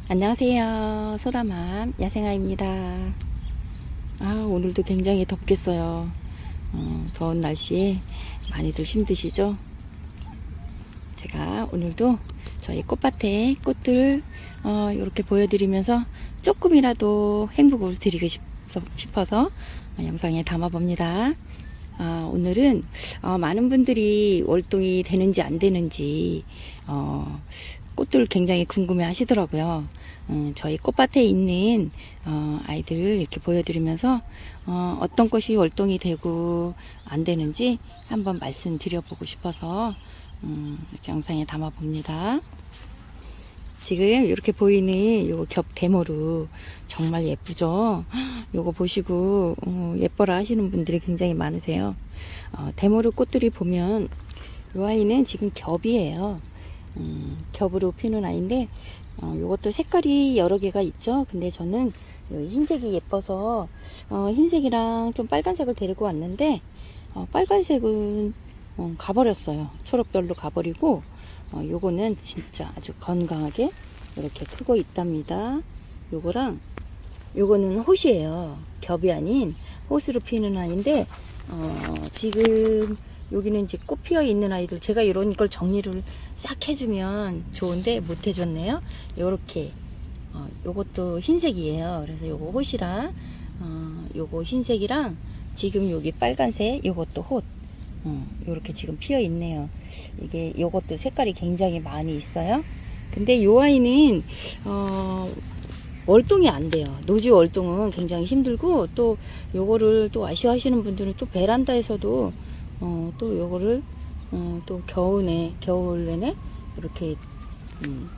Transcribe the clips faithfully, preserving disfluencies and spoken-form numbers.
안녕하세요. 소다맘 야생아입니다. 아, 오늘도 굉장히 덥겠어요. 어, 더운 날씨에 많이들 힘드시죠? 제가 오늘도 저희 꽃밭에 꽃들을 어, 이렇게 보여드리면서 조금이라도 행복을 드리고 싶어서 영상에 담아봅니다. 어, 오늘은 어, 많은 분들이 월동이 되는지 안 되는지 어, 꽃들 굉장히 궁금해 하시더라고요. 어, 저희 꽃밭에 있는 어, 아이들을 이렇게 보여드리면서 어, 어떤 꽃이 월동이 되고 안 되는지 한번 말씀드려보고 싶어서 음, 이렇게 영상에 담아봅니다. 지금 이렇게 보이는 요 겹 데모루 정말 예쁘죠? 요거 보시고 어, 예뻐라 하시는 분들이 굉장히 많으세요. 어, 데모루 꽃들이 보면 요 아이는 지금 겹이에요. 음, 겹으로 피는 아이인데 어, 요것도 색깔이 여러 개가 있죠. 근데 저는 흰색이 예뻐서 어, 흰색이랑 좀 빨간색을 데리고 왔는데 어, 빨간색은 어, 가버렸어요. 초록별로 가버리고 어, 요거는 진짜 아주 건강하게 이렇게 크고 있답니다. 요거랑 요거는 호시예요. 겹이 아닌 호스로 피는 아이인데 어, 지금 여기는 이제 꽃 피어 있는 아이들, 제가 이런 걸 정리를 싹 해주면 좋은데 못 해줬네요. 요렇게 어, 요것도 흰색이에요. 그래서 요거 호시랑 어, 요거 흰색이랑 지금 여기 빨간색 요것도 톳 어, 요렇게 지금 피어 있네요. 이게 요것도 색깔이 굉장히 많이 있어요. 근데 요 아이는 어, 월동이 안 돼요. 노지 월동은 굉장히 힘들고, 또 요거를 또 아쉬워하시는 분들은 또 베란다에서도 어, 또 요거를 어, 또 겨울에 겨울 내내 이렇게 음,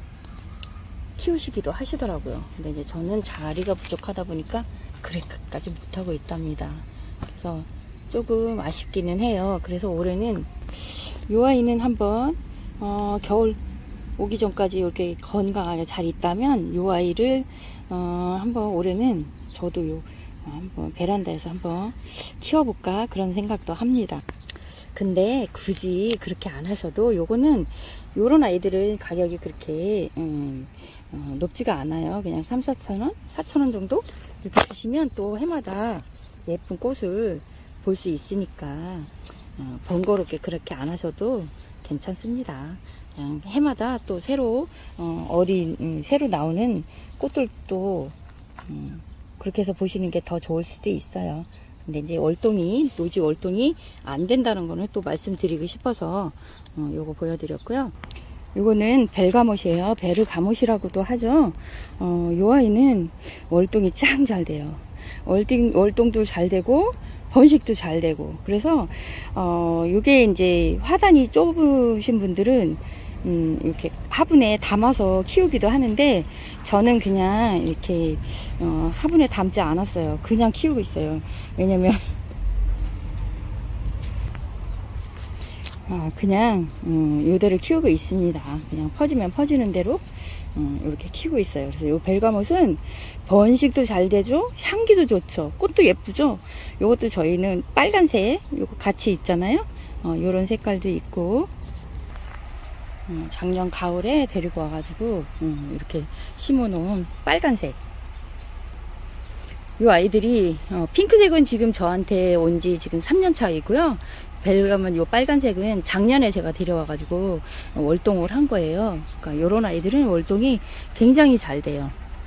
키우시기도 하시더라고요. 근데 이제 저는 자리가 부족하다 보니까 그렇게까지 못하고 있답니다. 그래서 조금 아쉽기는 해요. 그래서 올해는 요 아이는 한번 어, 겨울 오기 전까지 이렇게 건강하게 잘 있다면 요 아이를 어, 한번 올해는 저도 요 한번 베란다에서 한번 키워볼까 그런 생각도 합니다. 근데 굳이 그렇게 안 하셔도 요거는 요런 아이들은 가격이 그렇게 음, 어, 높지가 않아요. 그냥 삼, 사천 원, 사천 원 정도 이렇게 주시면 또 해마다 예쁜 꽃을 볼 수 있으니까 어, 번거롭게 그렇게 안 하셔도 괜찮습니다. 그냥 해마다 또 새로 어, 어린 음, 새로 나오는 꽃들도 음, 그렇게 해서 보시는 게 더 좋을 수도 있어요. 근데 이제 월동이, 노지 월동이 안 된다는 거는 또 말씀드리고 싶어서 어, 요거 보여드렸고요. 요거는 벨가못이에요. 베르가못이라고도 하죠. 어, 요 아이는 월동이 짱 잘 돼요. 월동, 월동도 잘 되고 번식도 잘 되고, 그래서 어, 요게 이제 화단이 좁으신 분들은 음, 이렇게 화분에 담아서 키우기도 하는데, 저는 그냥 이렇게 어, 화분에 담지 않았어요. 그냥 키우고 있어요. 왜냐면 아, 그냥 음, 요대로 키우고 있습니다. 그냥 퍼지면 퍼지는 대로 음, 이렇게 키우고 있어요. 그래서 요 벨가못은 번식도 잘 되죠. 향기도 좋죠. 꽃도 예쁘죠. 요것도 저희는 빨간색 요거 같이 있잖아요. 어, 요런 색깔도 있고, 음, 작년 가을에 데리고 와가지고 음, 이렇게 심어놓은 빨간색. 이 아이들이 어, 핑크색은 지금 저한테 온 지 지금 삼 년 차이고요. 벨가몬 요 빨간색은 작년에 제가 데려와가지고 어, 월동을 한 거예요. 그러니까 요런 아이들은 월동이 굉장히 잘 돼요.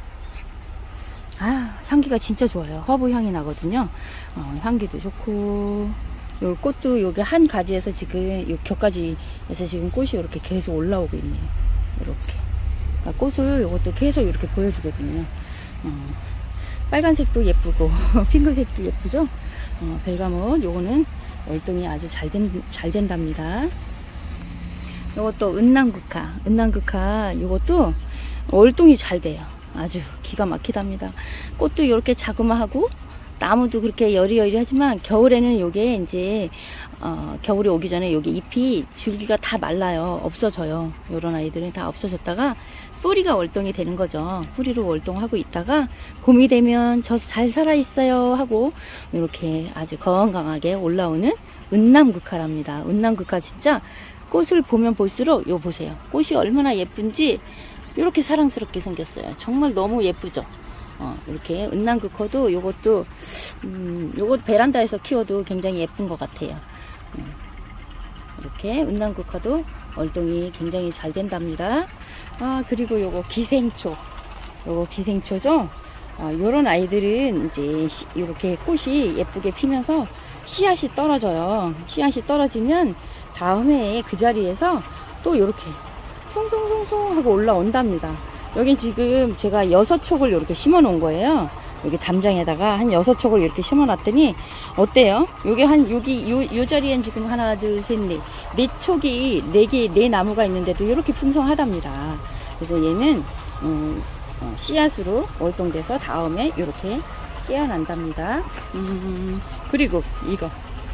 아, 향기가 진짜 좋아요. 허브 향이 나거든요. 어, 향기도 좋고, 요 꽃도 요게 한 가지에서 지금 요 겹가지에서 지금 꽃이 이렇게 계속 올라오고 있네요. 이렇게. 그러니까 꽃을 요것도 계속 이렇게 보여주거든요. 어, 빨간색도 예쁘고 핑크색도 예쁘죠. 어, 벨가몬 요거는 월동이 아주 잘, 된, 잘 된답니다. 요것도 은남극화, 은남극화 요것도 월동이 잘 돼요. 아주 기가 막히답니다. 꽃도 이렇게 자그마하고 나무도 그렇게 여리여리 하지만 겨울에는 요게 이제 어, 겨울이 오기 전에 여기 잎이 줄기가 다 말라요. 없어져요. 요런 아이들은 다 없어졌다가 뿌리가 월동이 되는 거죠. 뿌리로 월동하고 있다가 봄이 되면 저 잘 살아있어요 하고 이렇게 아주 건강하게 올라오는 은남극화랍니다. 은남극화 진짜 꽃을 보면 볼수록 요 보세요. 꽃이 얼마나 예쁜지 이렇게 사랑스럽게 생겼어요. 정말 너무 예쁘죠. 어, 이렇게 은난그커도 요것도 음, 요것 베란다에서 키워도 굉장히 예쁜 것 같아요. 음, 이렇게 은난그커도 월동이 굉장히 잘 된답니다. 아, 그리고 요거 기생초, 요거 기생초죠. 아, 요런 아이들은 이제 시, 이렇게 꽃이 예쁘게 피면서 씨앗이 떨어져요. 씨앗이 떨어지면 다음 해에 그 자리에서 또 이렇게 송송송송 하고 올라온답니다. 여기 지금 제가 여섯 촉을 이렇게 심어 놓은 거예요. 여기 담장에다가 한 여섯 촉을 이렇게 심어 놨더니 어때요? 여기 한 여기 요, 요 자리엔 지금 하나 둘 셋 넷 네 촉이 네 개 네 나무가 있는데도 이렇게 풍성하답니다. 그래서 얘는 음, 어, 씨앗으로 월동돼서 다음에 이렇게 깨어난답니다. 음, 그리고 이거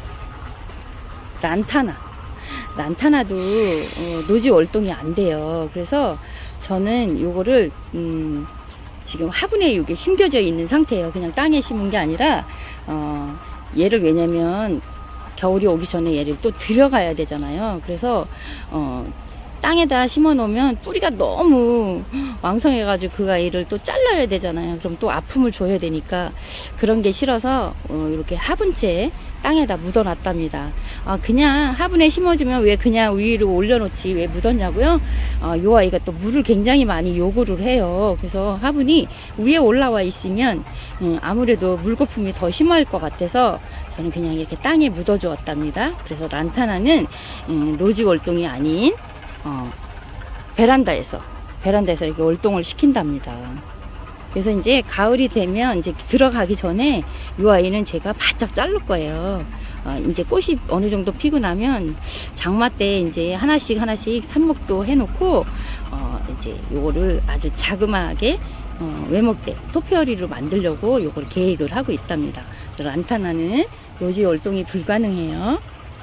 란타나 란타나도 어, 노지 월동이 안 돼요. 그래서 저는 요거를 음, 지금 화분에 이게 심겨져 있는 상태예요. 그냥 땅에 심은 게 아니라 어, 얘를 왜냐면 겨울이 오기 전에 얘를 또 들여가야 되잖아요. 그래서 어, 땅에다 심어 놓으면 뿌리가 너무 왕성해 가지고 그 아이를 또 잘라야 되잖아요. 그럼 또 아픔을 줘야 되니까 그런 게 싫어서 어, 이렇게 화분째 땅에다 묻어 놨답니다. 아, 그냥 화분에 심어주면 왜 그냥 위로 올려놓지 왜 묻었냐고요? 아, 요 아이가 또 물을 굉장히 많이 요구를 해요. 그래서 화분이 위에 올라와 있으면 음, 아무래도 물거품이 더 심할 것 같아서 저는 그냥 이렇게 땅에 묻어 주었답니다. 그래서 란타나는 음, 노지 월동이 아닌 어, 베란다에서 베란다에서 이렇게 월동을 시킨답니다. 그래서 이제 가을이 되면 이제 들어가기 전에 이 아이는 제가 바짝 자를 거예요. 어, 이제 꽃이 어느 정도 피고 나면 장마 때 이제 하나씩 하나씩 삽목도 해놓고 어, 이제 요거를 아주 자그마하게 어, 외목대 토피어리로 만들려고 요걸 계획을 하고 있답니다. 그래서 란타나는 노지 월동이 불가능해요.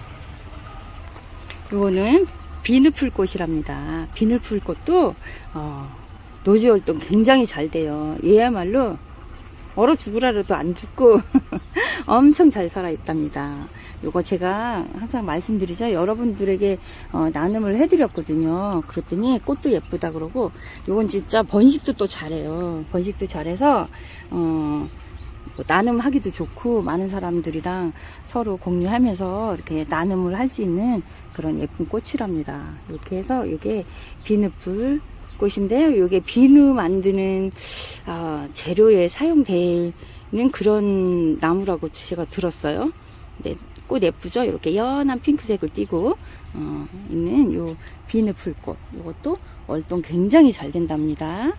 요거는 비누풀꽃이랍니다. 비누풀꽃도 어, 노지월동 굉장히 잘 돼요. 얘야말로 얼어 죽으라도 안 죽고 엄청 잘 살아 있답니다. 요거 제가 항상 말씀드리죠. 여러분들에게 어, 나눔을 해드렸거든요. 그랬더니 꽃도 예쁘다 그러고 요건 진짜 번식도 또 잘해요. 번식도 잘해서 어, 뭐 나눔하기도 좋고 많은 사람들이랑 서로 공유하면서 이렇게 나눔을 할 수 있는 그런 예쁜 꽃이랍니다. 이렇게 해서 이게 비누풀 꽃인데요. 이게 비누 만드는 아, 재료에 사용되는 그런 나무라고 제가 들었어요. 네, 꽃 예쁘죠? 이렇게 연한 핑크색을 띠고 어, 있는 요 비누풀꽃. 이것도 월동 굉장히 잘 된답니다.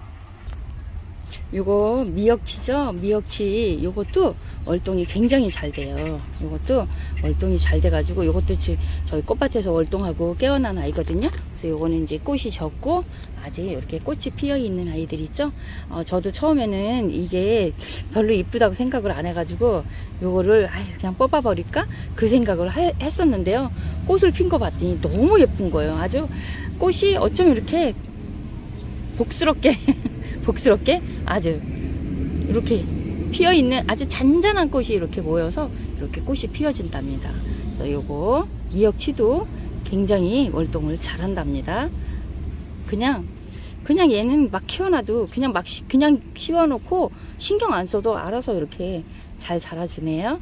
요거 미역치죠? 미역치 요것도 월동이 굉장히 잘 돼요. 요것도 월동이 잘 돼가지고 요것도 지금 저희 꽃밭에서 월동하고 깨어난 아이거든요. 그래서 요거는 이제 꽃이 적고 아직 이렇게 꽃이 피어 있는 아이들 있죠? 어, 저도 처음에는 이게 별로 이쁘다고 생각을 안 해가지고 요거를 아유, 그냥 뽑아버릴까? 그 생각을 하, 했었는데요. 꽃을 핀 거 봤더니 너무 예쁜 거예요. 아주 꽃이 어쩜 이렇게 복스럽게 복스럽게 아주 이렇게 피어있는 아주 잔잔한 꽃이 이렇게 모여서 이렇게 꽃이 피어진답니다. 그래서 요거 미역치도 굉장히 월동을 잘한답니다. 그냥 그냥 얘는 막 키워놔도 그냥 막 시, 그냥 씌워놓고 신경 안 써도 알아서 이렇게 잘 자라주네요.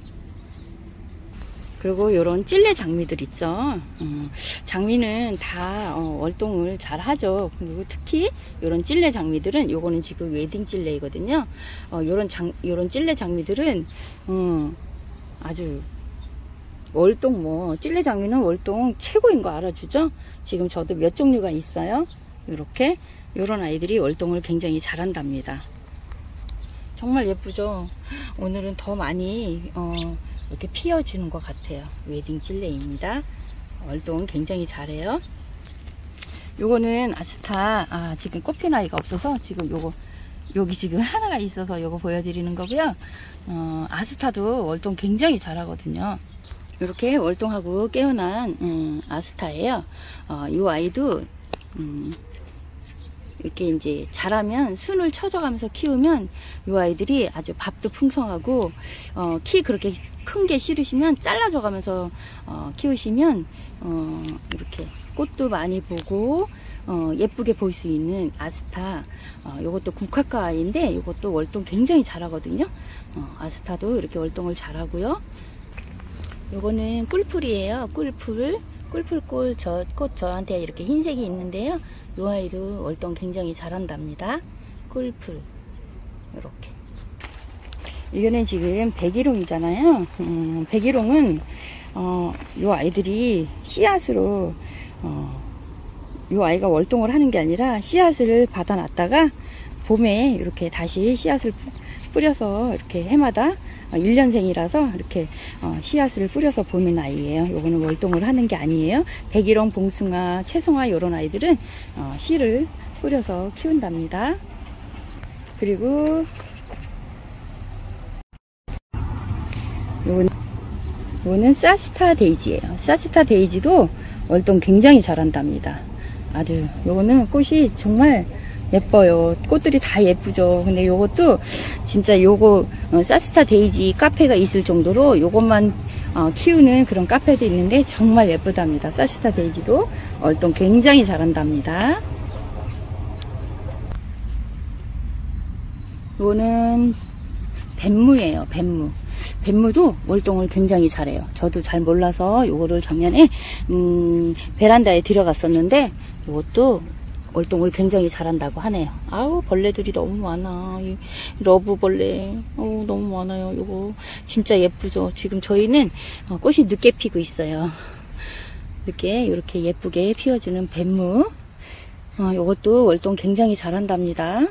그리고 요런 찔레 장미들 있죠. 음, 장미는 다 어, 월동을 잘 하죠. 그리고 특히 요런 찔레 장미들은 요거는 지금 웨딩 찔레이거든요. 어, 요런 장 요런 찔레 장미들은 음, 아주 월동 뭐 찔레 장미는 월동 최고인 거 알아주죠. 지금 저도 몇 종류가 있어요. 요렇게 요런 아이들이 월동을 굉장히 잘한답니다. 정말 예쁘죠. 오늘은 더 많이 어, 이렇게 피어주는 것 같아요. 웨딩 찔레입니다. 월동 굉장히 잘해요. 요거는 아스타 아 지금 꽃핀 아이가 없어서 지금 요거 여기 지금 하나가 있어서 요거 보여드리는 거고요. 어, 아스타도 월동 굉장히 잘하거든요. 이렇게 월동하고 깨어난 음, 아스타예요. 어, 요 아이도 음, 이렇게 이제 자라면 순을 쳐줘가면서 키우면 이 아이들이 아주 밥도 풍성하고 어, 키 그렇게 큰 게 싫으시면 잘라줘 가면서 어, 키우시면 어, 이렇게 꽃도 많이 보고 어, 예쁘게 볼 수 있는 아스타. 어, 요것도 국화과 아이인데 요것도 월동 굉장히 잘하거든요. 어, 아스타도 이렇게 월동을 잘하고요. 요거는 꿀풀이에요. 꿀풀. 꿀풀꽃 저, 꽃 저한테 이렇게 흰색이 있는데요. 요 아이도 월동 굉장히 잘한답니다. 꿀풀. 요렇게. 이거는 지금 백일홍이잖아요. 음, 백일홍은 어, 요 아이들이 씨앗으로 어, 요 아이가 월동을 하는 게 아니라 씨앗을 받아놨다가 봄에 이렇게 다시 씨앗을 뿌려서 이렇게 해마다 일 년생이라서 이렇게 어, 씨앗을 뿌려서 보는 아이예요. 요거는 월동을 하는 게 아니에요. 백일홍, 봉숭아, 채송화 요런 아이들은 어, 씨를 뿌려서 키운답니다. 그리고 요거는, 요거는 사스타 데이지예요. 사스타 데이지도 월동 굉장히 잘한답니다. 아주 요거는 꽃이 정말 예뻐요. 꽃들이 다 예쁘죠. 근데 요것도 진짜 요거 어, 사스타 데이지 카페가 있을 정도로 요것만 어, 키우는 그런 카페도 있는데 정말 예쁘답니다. 사스타 데이지도 월동 굉장히 잘한답니다. 요거는 뱀무예요. 뱀무. 뱀무도 월동을 굉장히 잘해요. 저도 잘 몰라서 요거를 작년에 음, 베란다에 들여갔었는데 요것도 월동을 굉장히 잘한다고 하네요. 아우 벌레들이 너무 많아. 이 러브벌레 어우 너무 많아요. 요거 진짜 예쁘죠. 지금 저희는 어, 꽃이 늦게 피고 있어요. 늦게 이렇게 예쁘게 피어지는 뱀무. 어, 요것도 월동 굉장히 잘한답니다.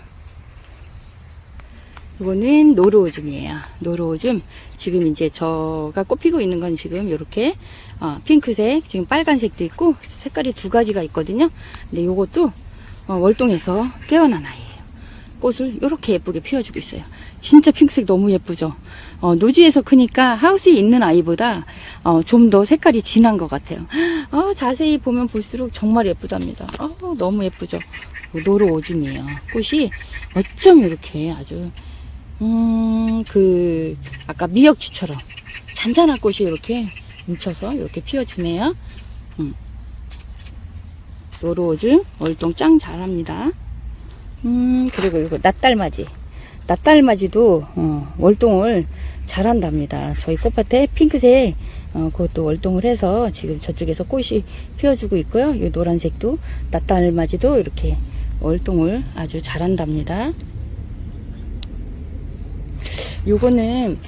이거는 노르오즘이에요. 노르오즘. 지금 이제 저가 꽃 피고 있는 건 지금 이렇게 어, 핑크색, 지금 빨간색도 있고 색깔이 두 가지가 있거든요. 근데 요것도 어, 월동에서 깨어난 아이예요. 꽃을 이렇게 예쁘게 피워주고 있어요. 진짜 핑크색 너무 예쁘죠. 어, 노지에서 크니까 하우스에 있는 아이보다 어, 좀 더 색깔이 진한 것 같아요. 어, 자세히 보면 볼수록 정말 예쁘답니다. 어, 너무 예쁘죠. 노르오즘이에요. 꽃이 어쩜 이렇게 아주 음, 그, 아까 미역치처럼 잔잔한 꽃이 이렇게 뭉쳐서 이렇게 피어지네요. 음. 노르오즘 월동 짱 잘합니다. 음, 그리고 이거 낫달맞이. 낫달맞이도, 어, 월동을 잘한답니다. 저희 꽃밭에 핑크색, 어, 그것도 월동을 해서 지금 저쪽에서 꽃이 피어주고 있고요. 이 노란색도, 낫달맞이도 이렇게 월동을 아주 잘한답니다. 요거는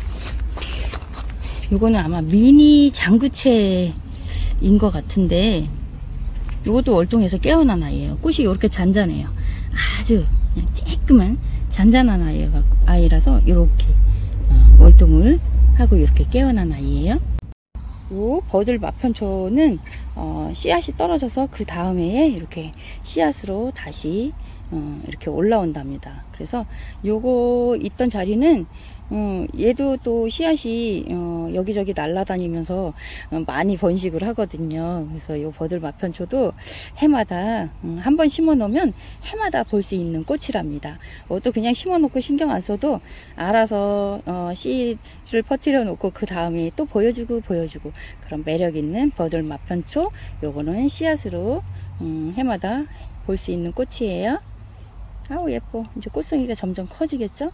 요거는 아마 미니 장구채인 것 같은데 요것도 월동에서 깨어난 아이예요. 꽃이 이렇게 잔잔해요. 아주 그냥 쬐끄만 잔잔한 아이가, 아이라서 이렇게 어, 월동을 하고 이렇게 깨어난 아이예요. 요 버들 마편초는 어, 씨앗이 떨어져서 그 다음에 이렇게 씨앗으로 다시 어, 이렇게 올라온답니다. 그래서 요거 있던 자리는 어, 얘도 또 씨앗이 어, 여기저기 날아다니면서 어, 많이 번식을 하거든요. 그래서 요 버들 마편초도 해마다 음, 한 번 심어 놓으면 해마다 볼 수 있는 꽃이랍니다. 어, 또 그냥 심어 놓고 신경 안 써도 알아서 어, 씨를 퍼뜨려 놓고 그 다음에 또 보여주고 보여주고 그런 매력 있는 버들 마편초. 요거는 씨앗으로 음, 해마다 볼 수 있는 꽃이에요. 아우 예뻐. 이제 꽃송이가 점점 커지겠죠?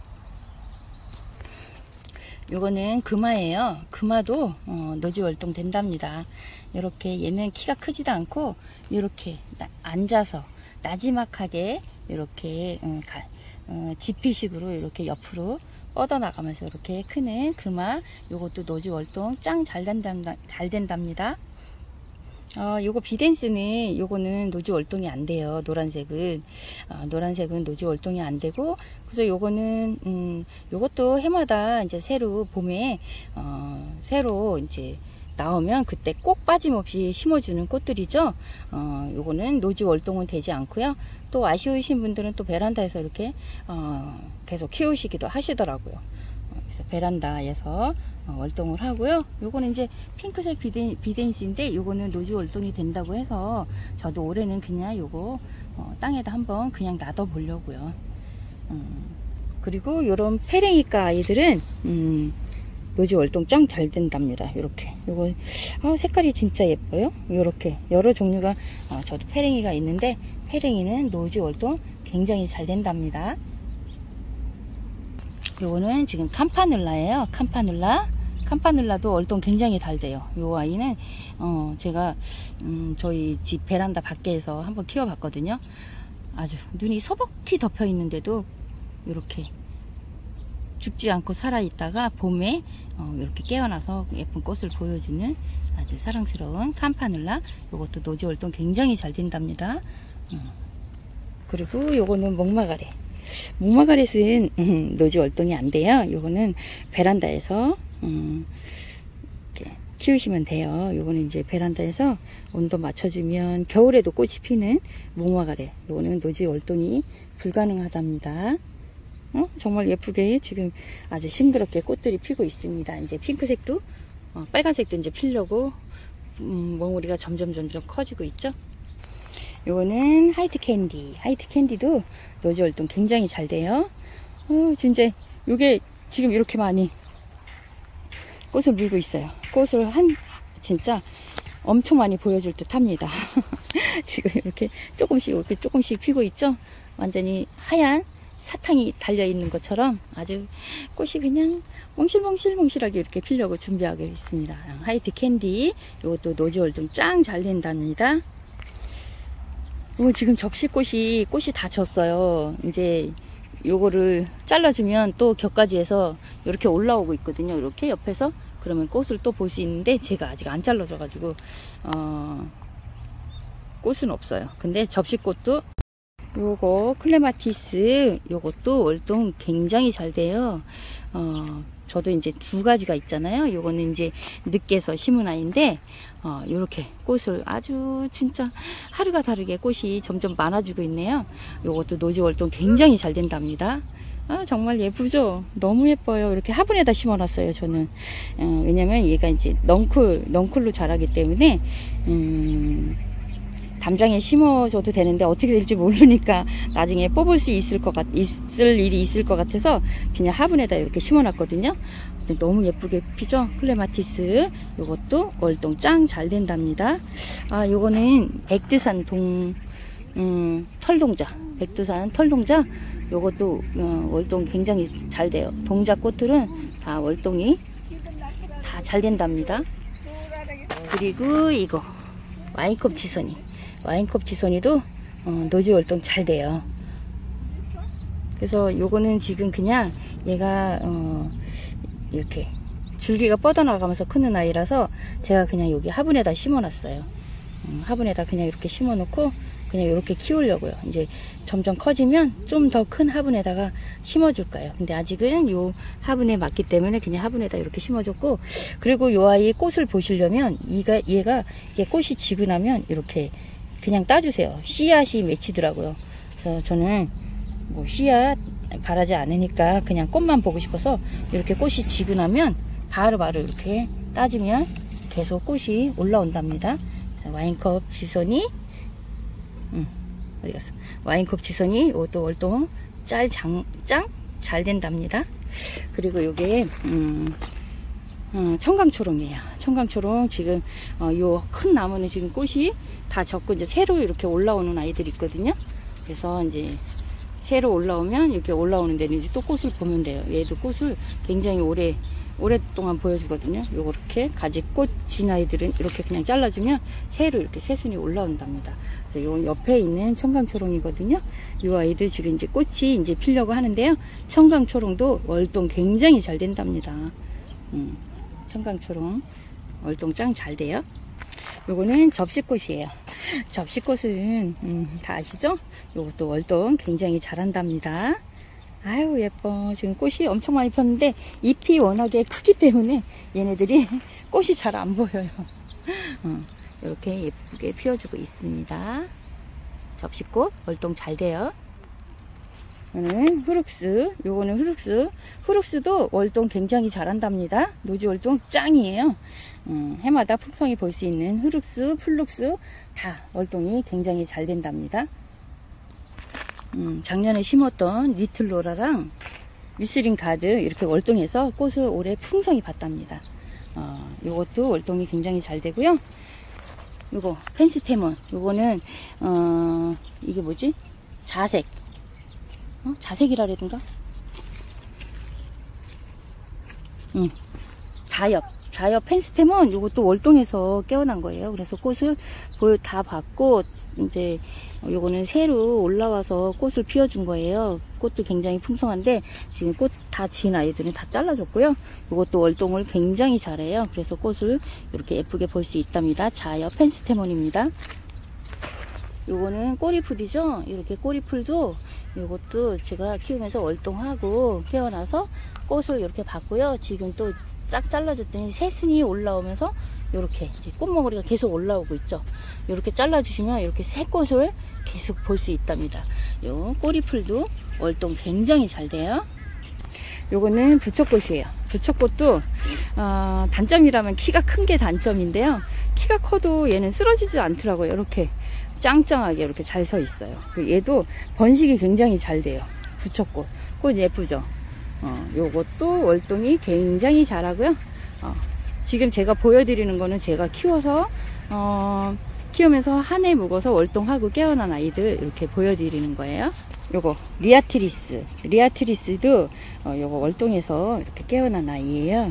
요거는 금화예요. 금화도 어, 노지 월동 된답니다. 이렇게 얘는 키가 크지도 않고 이렇게 앉아서 나지막하게 이렇게 음, 가, 어, 지피식으로 이렇게 옆으로 뻗어 나가면서 이렇게 크는 금화. 요것도 노지 월동 짱 잘 된다, 잘 된답니다. 어, 요거 비덴스는 요거는 노지 월동이 안 돼요. 노란색은 어, 노란색은 노지 월동이 안 되고, 그래서 요거는 음, 요것도 해마다 이제 새로 봄에 어, 새로 이제 나오면 그때 꼭 빠짐없이 심어주는 꽃들이죠. 어, 요거는 노지 월동은 되지 않고요. 또 아쉬우신 분들은 또 베란다에서 이렇게 어, 계속 키우시기도 하시더라고요. 어, 그래서 베란다에서 어, 월동을 하고요. 요거는 이제 핑크색 비덴, 비덴시인데 요거는 노지 월동이 된다고 해서 저도 올해는 그냥 요거 어, 땅에다 한번 그냥 놔둬 보려고요. 음, 그리고 요런 페랭이과 아이들은 음, 노지 월동 짱 잘 된답니다. 요렇게 요거 아, 색깔이 진짜 예뻐요. 요렇게 여러 종류가 아, 저도 페랭이가 있는데 페랭이는 노지 월동 굉장히 잘 된답니다. 요거는 지금 캄파눌라예요. 캄파눌라 캄파눌라도 월동 굉장히 잘 돼요. 요 아이는 어 제가 음 저희 집 베란다 밖에서 한번 키워봤거든요. 아주 눈이 서벅히 덮여 있는데도 이렇게 죽지 않고 살아있다가 봄에 어, 이렇게 깨어나서 예쁜 꽃을 보여주는 아주 사랑스러운 캄파눌라. 이것도 노지 월동 굉장히 잘 된답니다. 음. 그리고 요거는 목마가렛. 목마가렛은 음, 노지 월동이 안 돼요. 요거는 베란다에서 음, 이렇게 키우시면 돼요. 요거는 이제 베란다에서 온도 맞춰주면 겨울에도 꽃이 피는 목마가렛. 요거는 노지 월동이 불가능하답니다. 어? 정말 예쁘게 지금 아주 싱그럽게 꽃들이 피고 있습니다. 이제 핑크색도 어, 빨간색도 이제 피려고 음, 몽우리가 점점 점점 커지고 있죠. 요거는 하이트 캔디. 하이트 캔디도 노지 월동 굉장히 잘 돼요. 어, 진짜 요게 지금 이렇게 많이 꽃을 물고 있어요. 꽃을 한 진짜 엄청 많이 보여줄 듯 합니다. 지금 이렇게 조금씩 이렇게 조금씩 피고 있죠. 완전히 하얀 사탕이 달려있는 것처럼 아주 꽃이 그냥 몽실몽실몽실하게 이렇게 피려고 준비하고 있습니다. 하이트 캔디. 이것도 노지 월동 짱 잘 된답니다. 이거 지금 접시꽃이 꽃이 다 졌어요. 이제 요거를 잘라주면 또 격가지에서 이렇게 올라오고 있거든요. 이렇게 옆에서 그러면 꽃을 또 볼 수 있는데 제가 아직 안 잘라져 가지고 어, 꽃은 없어요. 근데 접시꽃도 요거 클레마티스 요것도 월동 굉장히 잘 돼요. 어, 저도 이제 두 가지가 있잖아요. 요거는 이제 늦게서 심은 아이인데 어, 요렇게 꽃을 아주 진짜 하루가 다르게 꽃이 점점 많아지고 있네요. 요것도 노지 월동 굉장히 잘 된답니다. 아, 정말 예쁘죠? 너무 예뻐요. 이렇게 화분에다 심어놨어요, 저는. 어, 왜냐면 얘가 이제 넝쿨, 넝쿨로 자라기 때문에, 음, 담장에 심어줘도 되는데 어떻게 될지 모르니까 나중에 뽑을 수 있을 것 같, 있을 일이 있을 것 같아서 그냥 화분에다 이렇게 심어놨거든요. 너무 예쁘게 피죠? 클레마티스. 요것도 월동 짱 잘 된답니다. 아, 요거는 백두산 동, 음, 털동자. 백두산 털동자. 요것도 어, 월동 굉장히 잘 돼요. 동자 꽃들은 다 월동이 다 잘 된답니다. 그리고 이거 와인컵 지선이. 와인컵 지선이도 어, 노지 월동 잘 돼요. 그래서 요거는 지금 그냥 얘가 어, 이렇게 줄기가 뻗어나가면서 크는 아이라서 제가 그냥 여기 화분에다 심어놨어요. 음, 화분에다 그냥 이렇게 심어놓고 그냥 이렇게 키우려고요. 이제 점점 커지면 좀 더 큰 화분에다가 심어줄 거예요. 근데 아직은 요 화분에 맞기 때문에 그냥 화분에다 이렇게 심어줬고, 그리고 요 아이 꽃을 보시려면 얘가 얘가 이게 꽃이 지고 나면 이렇게 그냥 따주세요. 씨앗이 맺히더라고요. 그래서 저는 뭐 씨앗 바라지 않으니까 그냥 꽃만 보고 싶어서 이렇게 꽃이 지고 나면 바로바로 이렇게 따주면 계속 꽃이 올라온답니다. 와인컵 지선이 음, 어디 갔어? 와인컵 지선이 이것도 월동 짤장 짱 잘 된답니다. 그리고 요게 음, 어, 청강초롱이에요. 청강초롱 지금 어, 요 큰 나무는 지금 꽃이 다 졌고 이제 새로 이렇게 올라오는 아이들이 있거든요. 그래서 이제 새로 올라오면 이렇게 올라오는 데는 이제 또 꽃을 보면 돼요. 얘도 꽃을 굉장히 오래 오랫동안 보여주거든요. 요렇게 가지꽃 진 아이들은 이렇게 그냥 잘라주면 새로 이렇게 새순이 올라온답니다. 요 옆에 있는 청강초롱이거든요. 요 아이들 지금 이제 꽃이 이제 피려고 하는데요. 청강초롱도 월동 굉장히 잘 된답니다. 음, 청강초롱 월동 짱 잘 돼요. 요거는 접시꽃이에요. 접시꽃은 음, 다 아시죠? 요것도 월동 굉장히 잘한답니다. 아유 예뻐. 지금 꽃이 엄청 많이 폈는데 잎이 워낙에 크기 때문에 얘네들이 꽃이 잘 안 보여요. 어, 이렇게 예쁘게 피워주고 있습니다. 접시꽃 월동 잘 돼요. 이거는 후룩스. 요거는 후룩스. 후룩스도 월동 굉장히 잘한답니다. 노지 월동 짱이에요. 음, 해마다 풍성히 볼 수 있는 후룩스, 플룩스 다 월동이 굉장히 잘 된답니다. 음, 작년에 심었던 리틀로라랑 미스린 가드 이렇게 월동해서 꽃을 올해 풍성히 봤답니다. 어, 요것도 월동이 굉장히 잘 되고요. 요거 펜스테몬, 요거는 어 이게 뭐지? 자색, 어? 자색이라 그래든가? 응, 자엽, 자엽 펜스테몬 요것도 월동해서 깨어난 거예요. 그래서 꽃을 보여 다 봤고 이제 요거는 새로 올라와서 꽃을 피워준 거예요. 꽃도 굉장히 풍성한데 지금 꽃 다 진 아이들은 다 잘라줬고요. 요것도 월동을 굉장히 잘해요. 그래서 꽃을 이렇게 예쁘게 볼 수 있답니다. 자엽 펜스테몬입니다. 요거는 꼬리풀이죠. 이렇게 꼬리풀도 요것도 제가 키우면서 월동하고 깨어나서 꽃을 이렇게 봤고요. 지금 또 싹 잘라줬더니 새순이 올라오면서 이렇게 이제 꽃머리가 계속 올라오고 있죠. 이렇게 잘라주시면 이렇게 새 꽃을 계속 볼 수 있답니다. 요 꼬리풀도 월동 굉장히 잘 돼요. 요거는 부처꽃이에요. 부처꽃도 어, 단점이라면 키가 큰 게 단점인데요. 키가 커도 얘는 쓰러지지 않더라고요. 이렇게 짱짱하게 이렇게 잘 서 있어요. 얘도 번식이 굉장히 잘 돼요. 부처꽃 꽃 예쁘죠. 어, 요것도 월동이 굉장히 잘하고요. 어, 지금 제가 보여드리는 거는 제가 키워서 어, 키우면서 한 해 묵어서 월동하고 깨어난 아이들 이렇게 보여드리는 거예요. 요거 리아트리스, 리아트리스도 어, 요거 월동해서 이렇게 깨어난 아이예요.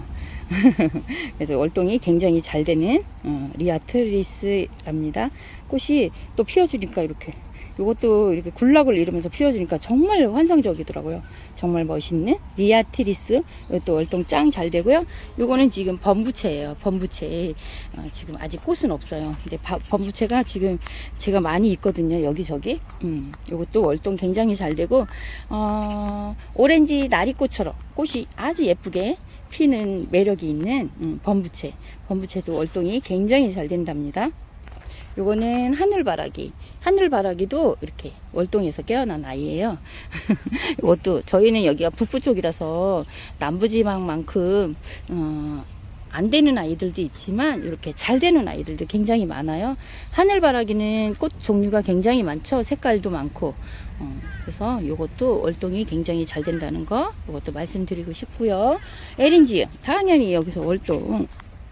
그래서 월동이 굉장히 잘 되는 어, 리아트리스랍니다. 꽃이 또 피어주니까 이렇게 요것도 이렇게 군락을 이루면서 피워주니까 정말 환상적이더라고요. 정말 멋있는 리아트리스. 이것도 월동 짱 잘 되고요. 요거는 지금 범부채예요. 범부채. 어, 지금 아직 꽃은 없어요. 근데 바, 범부채가 지금 제가 많이 있거든요. 여기저기. 음, 요것도 월동 굉장히 잘 되고 어, 오렌지 나리꽃처럼 꽃이 아주 예쁘게 피는 매력이 있는 음, 범부채. 범부채도 월동이 굉장히 잘 된답니다. 요거는 하늘바라기. 하늘바라기도 이렇게 월동해서 깨어난 아이예요. 이것도 저희는 여기가 북부 쪽이라서 남부지방만큼 어, 안 되는 아이들도 있지만 이렇게 잘 되는 아이들도 굉장히 많아요. 하늘바라기는 꽃 종류가 굉장히 많죠. 색깔도 많고 어, 그래서 이것도 월동이 굉장히 잘 된다는 거 이것도 말씀드리고 싶고요. 에린지움 당연히 여기서 월동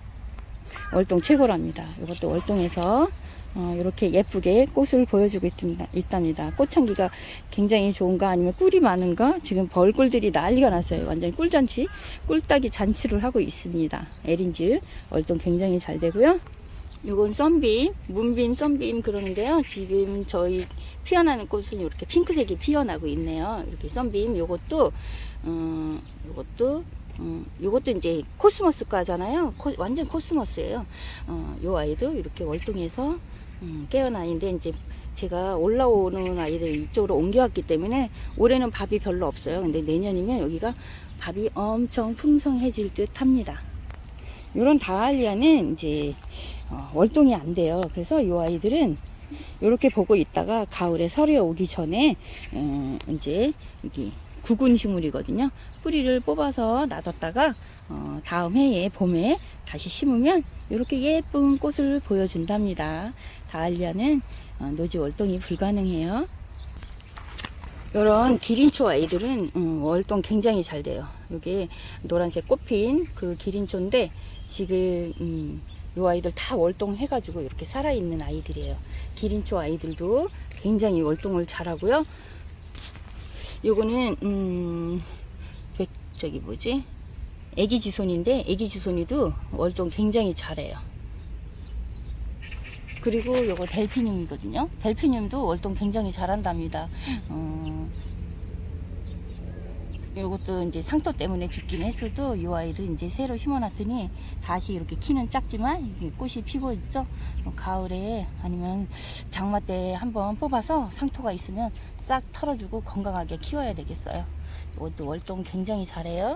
월동 최고랍니다. 이것도 월동해서 어, 이렇게 예쁘게 꽃을 보여주고 있습니다, 있답니다. 꽃향기가 굉장히 좋은가 아니면 꿀이 많은가 지금 벌꿀들이 난리가 났어요. 완전히 꿀잔치 꿀따기 잔치를 하고 있습니다. 에린즈 월동 굉장히 잘 되고요. 이건 썬빔 문빔 썬빔 그러는데요. 지금 저희 피어나는 꽃은 이렇게 핑크색이 피어나고 있네요. 이렇게 썬빔 요것도 어, 요것도 음, 요것도 이제 코스모스과잖아요. 코, 완전 코스모스예요. 어, 요 아이도 이렇게 월동해서 음, 깨어난 아이인데 이제 제가 올라오는 아이들 이쪽으로 옮겨왔기 때문에 올해는 밥이 별로 없어요. 근데 내년이면 여기가 밥이 엄청 풍성해질 듯 합니다. 요런 다알리아는 이제 어, 월동이 안 돼요. 그래서 요 아이들은 이렇게 보고 있다가 가을에 설이 오기 전에 음, 이제 여기 구근식물이거든요. 뿌리를 뽑아서 놔뒀다가 어, 다음 해에 봄에 다시 심으면 이렇게 예쁜 꽃을 보여준답니다. 다알리아는 어, 노지 월동이 불가능해요. 이런 기린초 아이들은 음, 월동 굉장히 잘 돼요. 이게 노란색 꽃핀 그 기린초인데 지금 음, 이 아이들 다 월동 해가지고 이렇게 살아있는 아이들이에요. 기린초 아이들도 굉장히 월동을 잘하고요. 요거는 음 백, 저기 뭐지 애기지손인데 애기지손이도 월동 굉장히 잘해요. 그리고 요거 델피늄이거든요. 델피늄도 월동 굉장히 잘한답니다. 어, 요것도 이제 상토 때문에 죽긴 했어도 이 아이도 이제 새로 심어놨더니 다시 이렇게 키는 작지만 이게 꽃이 피고 있죠. 가을에 아니면 장마 때 한번 뽑아서 상토가 있으면 싹 털어주고 건강하게 키워야 되겠어요. 이것도 월동 굉장히 잘해요.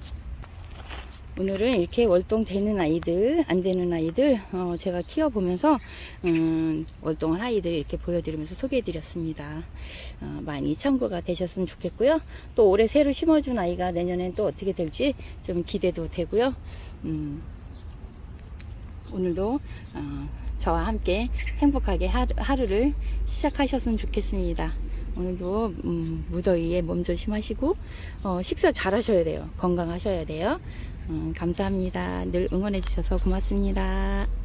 오늘은 이렇게 월동 되는 아이들 안 되는 아이들 어, 제가 키워보면서 음, 월동한 아이들 이렇게 보여드리면서 소개해드렸습니다. 어, 많이 참고가 되셨으면 좋겠고요. 또 올해 새로 심어준 아이가 내년엔 또 어떻게 될지 좀 기대도 되고요. 음, 오늘도 어, 저와 함께 행복하게 하루, 하루를 시작하셨으면 좋겠습니다. 오늘도 음, 무더위에 몸 조심하시고 어, 식사 잘 하셔야 돼요. 건강하셔야 돼요. 음, 감사합니다. 늘 응원해 주셔서 고맙습니다.